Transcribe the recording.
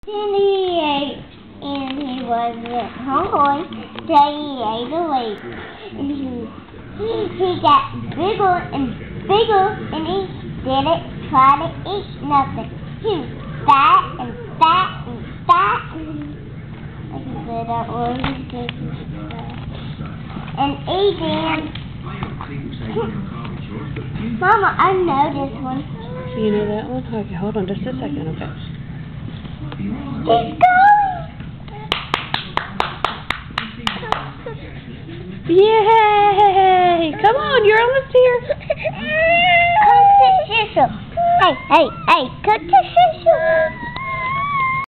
Then he ate, and he wasn't hungry, so he ate away. And he got bigger and bigger, and he didn't try to eat nothing. He was fat and fat and fat. I can say that word. And eating. Mama, I know this one. You know that one? Okay, hold on just a second, okay. He's going! Yay! Come on, you're almost here. Come to Shisha. Hey, come to Shisha.